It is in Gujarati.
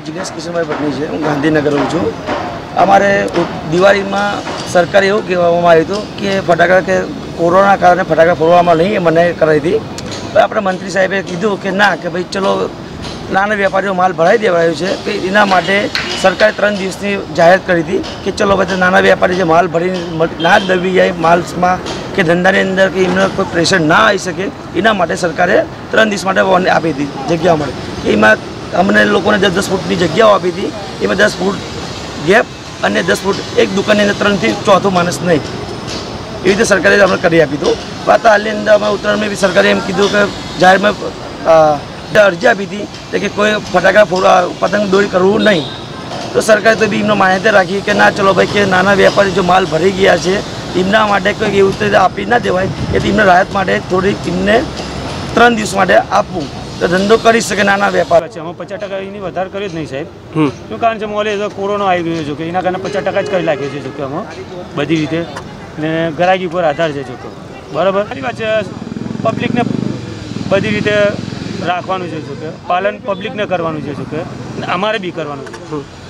जिग्नेश किशनभाई पत्नी है, हूँ गांधीनगर रहूँ छूँ। अमारे दिवाली में सरकारे एवं कहेवामां आव्युं हतुं कि फटाकड़ा के कोरोना कारण फटाकड़ा फोड़वामां नहीं मनाई कराई थी। तो अपने मंत्री साहेबे कीधुं कि ना कि भाई चलो नाना व्यापारीओ माल भराई देवायो छे कि एना माटे सरकारे 3 दिवसनी जाहेरात करी थी कि चलो भाई नाना व्यापारी जो माल भरी ना दबी जाए माल्समां के धंधानी अंदर कि एमने कोई प्रेशर ना आई सके एना माटे सरकारे 3 दिवस माटे वॉर्निंग आपी थी जग्याओ माटे। एमां अमने लोकोने 10-10 फूटनी जग्याओ आपी थी, एमां 10 फूट गैप અને 10 ફૂટ એક દુકાનની અંદર 3 થી 4થું માણસ નહીં એવી રીતે સરકારે અમને કરી આપી હતું। વાત હાલની અંદર અમે ઉત્તરાયણમાં બી સરકારે એમ કીધું કે જાહેરમાં અરજી આપી હતી કે કોઈ ફટાકડા ફોડવા પતંગ દોરી કરવું નહીં। તો સરકારે તો બી એમનો માન્યતા રાખી કે ના ચલો ભાઈ કે નાના વેપારી જો માલ ભરી ગયા છે એમના માટે કોઈ એવું રીતે આપી ના દેવાય એટલે એમને રાહત માટે થોડી એમને 3 દિવસ માટે આપવું तो धंधो कर सके नाना व्यापार है। हम 50% एनी વધારે કર્યો જ નહીં સાહેબ। શું કારણ છે મોલે કોરોના આવી ગયો છે કે એના કારણે 50% જ કરી નાખ્યો છે જો કે અમે બધી રીતે ને ગ્રાહકી ઉપર આધાર છે જો કે બરાબર સારી વાત છે। પબ્લિકને બધી રીતે રાખવાનું છે જો કે પાલન પબ્લિકને કરવાનું છે જો કે અમારે બી કરવાનું છે।